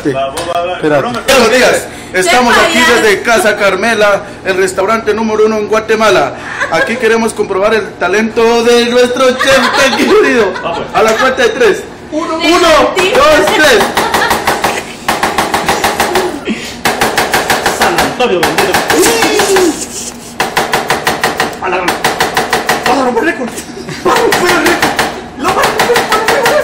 espérate. Espérate. Buenos días. Estamos aquí desde Casa Carmela, el restaurante número 1 en Guatemala. Aquí queremos comprobar el talento de nuestro chef tan querido. A la cuenta de 3. 1, 2, 3. San Antonio bendito. ¡A la gana! ¡Vamos a romper récord! ¡Vamos a romper récord! ¡Lo vamos a romper!